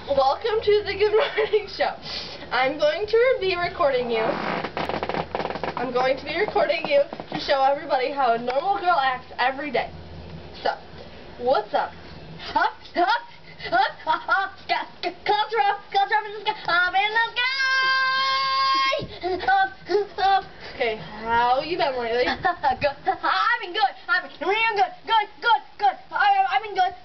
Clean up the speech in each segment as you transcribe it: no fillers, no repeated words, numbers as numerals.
Welcome to the Good Morning Show. I'm going to be recording you. I'm going to be recording you to show everybody how a normal girl acts every day. So, what's up? Clouds are up in the sky. Okay, how you been lately? I've been good. I've been real good. Good. I've been good.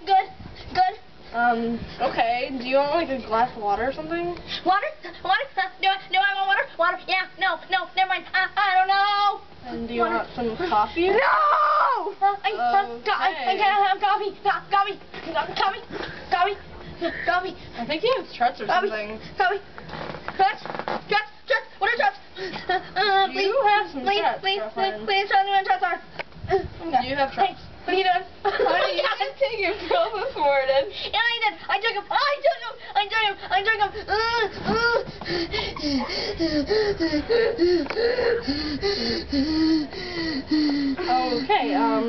Okay. Do you want like a glass of water or something? Water? Do I want water? Water? Yeah. No. Never mind. I don't know. And do you want some coffee? No! I can't have coffee. Coffee. I think you have struts or something. Coffee. Struts. What are struts? You have some struts, girlfriend. Please tell me what struts are. You have struts. What are you doing? Honey, you didn't take your pills this morning. Yeah, I did. I took them. Okay,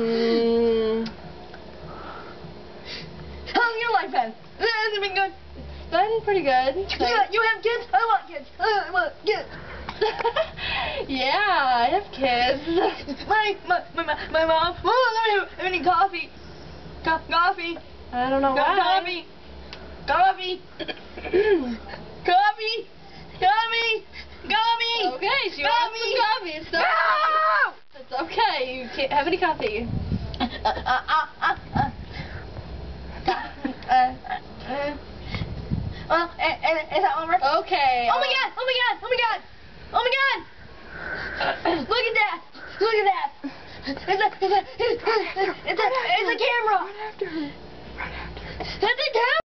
How's your life been? Has it been good? It's been pretty good. You have kids? I want kids. Yeah, I have kids. My mom. Oh, I need coffee. Coffee. I don't know why. Coffee. Okay, she wants some coffee. It's No! It's okay. You can't have any coffee. Well, is that over? Okay. Oh my god! Look at that! It's a camera! Run after her. It's a camera!